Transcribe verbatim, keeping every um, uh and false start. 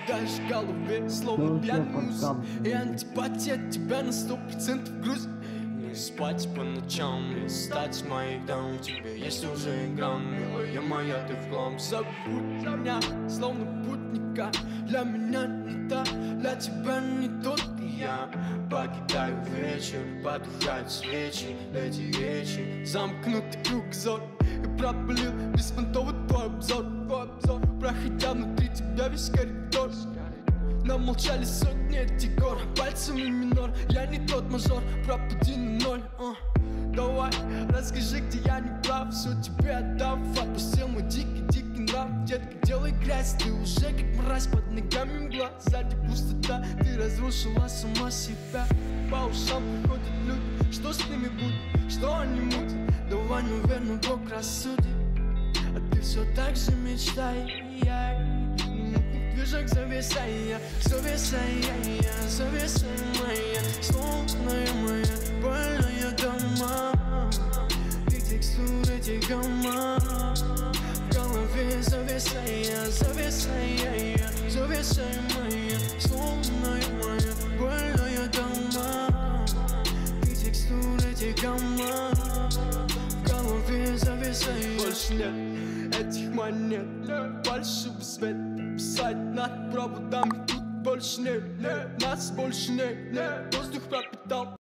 кидаешь в голове, словно пьяный муз. И антипатия от тебя на сто процентов грузит. Не спать по ночам, не стать моих дам. В тебе есть уже грамм, милая моя, ты в хлам. Забудь меня, словно путника. Для меня не та, для тебя не тот. И я покидаю вечер, потухают свечи. Эти речи, замкнутый кругозор. И пропалил беспонтовый твой обзор, твой обзор. Проходя внутри тебя весь коридор. Нам молчали сотни этих гор, пальцами минор. Я не тот мажор, пропади на ноль. uh. Давай, расскажи, где я не прав. Все тебе отдав, отпустил мой дикий-дикий нрав. Детка, делай грязь, ты уже как мразь. Под ногами мгла, сзади пустота. Ты разрушила сама себя. По ушам приходят люди, что с ними будет, что они мутят. Давай, наверное, Бог рассудит. А ты все так же мечтай. Движок завеса я, завеса я, завеса моя, словная моя, больная дома. И текстуры этих дома в голове завеса я, завеса я, завеса моя, словная моя, больная дома. И текстуры этих дома в голове завеса я. Больше нет этих монет, больше свет. Писать над проводами тут больше нет, нет. Нас больше нет, нет. Воздух пропитал